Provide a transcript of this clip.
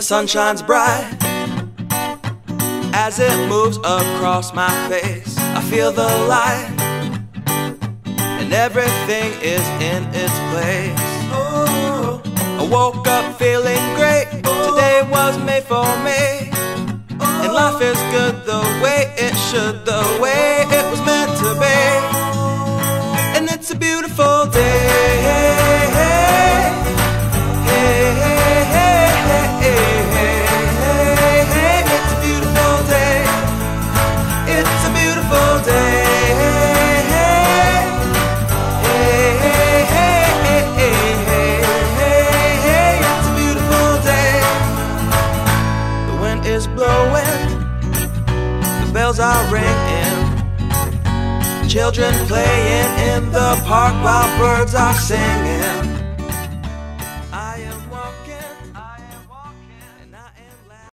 sun shines bright as it moves across my face. I feel the light and everything is in its place. Oh, I woke up feeling great. Today was made for me, and life is good the way it should, the way it was meant to be. And it's a beautiful day. It's a beautiful day. It's a beautiful day. It's a beautiful day. The wind is blowing, the bells are ringing, children playing in the park while birds are singing.